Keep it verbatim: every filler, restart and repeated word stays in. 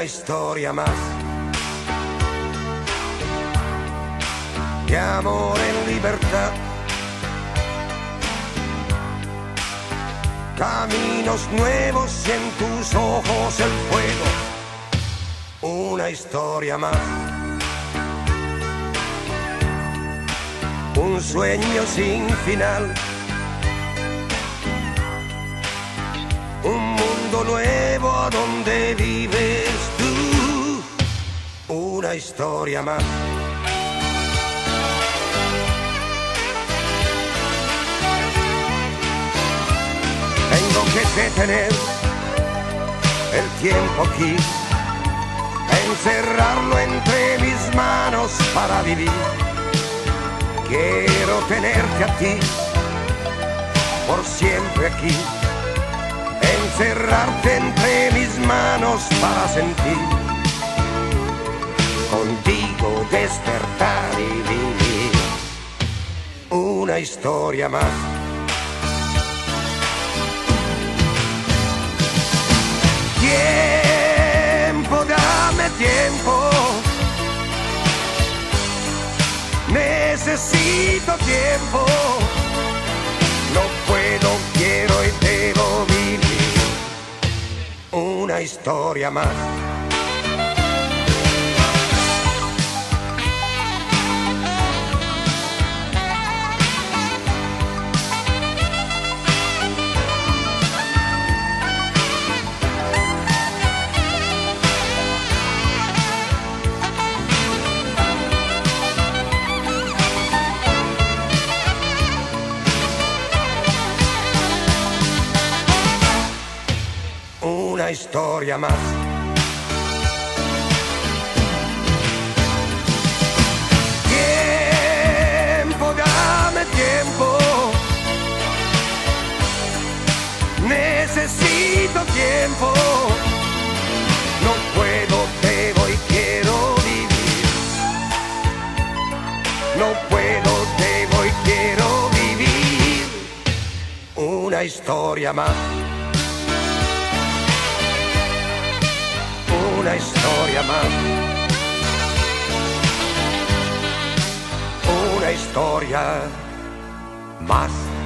historia más de amor en libertad, caminos nuevos y en tus ojos el fuego. Una historia más, un sueño sin final, un mundo nuevo a donde vives tú. Una historia más. Tengo que detener el tiempo aquí, encerrarlo entre mis manos para vivir. Quiero tenerte a ti por siempre aquí, encerrarte entre mis manos para sentir, contigo despertar y vivir. Una historia más. Tiempo, dame tiempo. Necesito tiempo. No puedo, quiero y debo vivir. Una historia más. Una historia más. Tiempo, dame tiempo. Necesito tiempo. No puedo, debo y quiero vivir. No puedo, debo y quiero vivir. Una historia más. Una historia más, una historia más.